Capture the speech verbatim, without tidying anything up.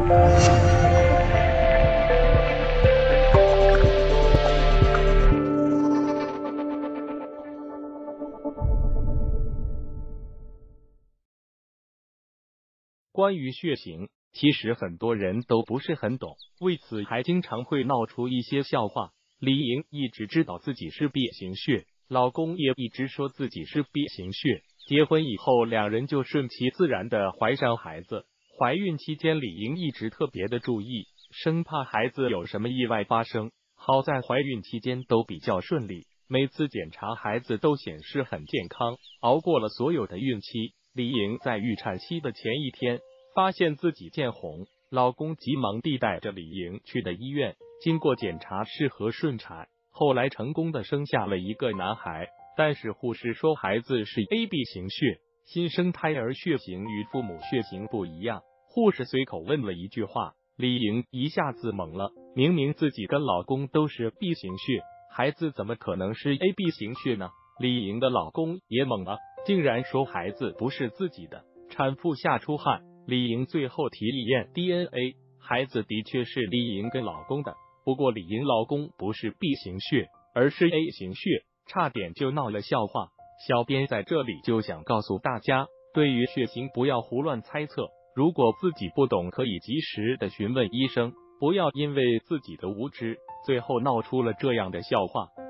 关于血型，其实很多人都不是很懂，为此还经常会闹出一些笑话。李莹一直知道自己是 B 型血，老公也一直说自己是 B 型血。结婚以后，两人就顺其自然的怀上孩子。怀孕期间，李莹一直特别的注意，生怕孩子有什么意外发生。好在怀孕期间都比较顺利，每次检查孩子都显示很健康，熬过了所有的孕期。李莹在预产期的前一天，发现自己见红，老公急忙地带着李莹去的医院，经过检查适合顺产，后来成功的生下了一个男孩。但是护士说孩子是 A B 型血，新生胎儿血型与父母血型不一样。护士随口问了一句话，李莹一下子懵了，明明自己跟老公都是 B 型血，孩子怎么可能是 A B 型血呢？李莹的老公也懵了，竟然说孩子不是自己的。产妇吓出汗，李莹最后提议验 D N A， 孩子的确是李莹跟老公的，不过李莹老公不是 B 型血，而是 A 型血，差点就闹了笑话。小编在这里就想告诉大家，对于血型不要胡乱猜测，如果自己不懂，可以及时的询问医生，不要因为自己的无知，最后闹出了这样的笑话。